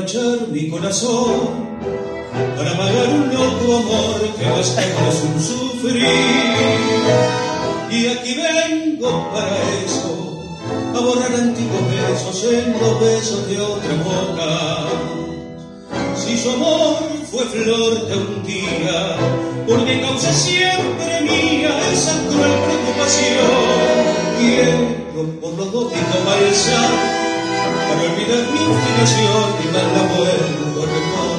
emborrachar mi corazón, para pagar un loco amor que más que es un sufrir. Y aquí vengo para eso, a borrar antiguos besos en los besos de otra boca. Si su amor fue flor de un día, por mi causa siempre mía esa cruel preocupación. Quiero por los dos balsar para olvidar mi inspiración y más la vuelvo a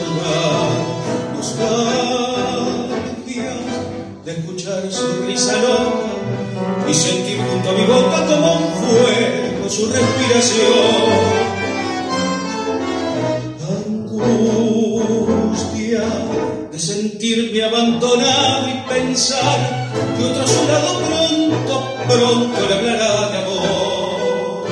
recordar. Nostalgia de escuchar su risa loca y sentir junto a mi boca como un fuego su respiración. Angustia de sentirme abandonado y pensar que otro a su lado pronto le hablará de amor.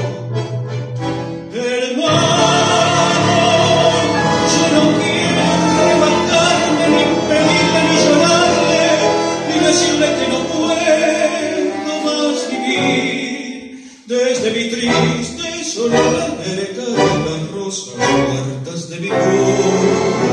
Hermano, yo no quiero arrebatarme, ni pedirle, ni llorarle, ni decirle que no puedo más vivir. Desde mi triste soledad me caen las rosas muertas de mi cruz.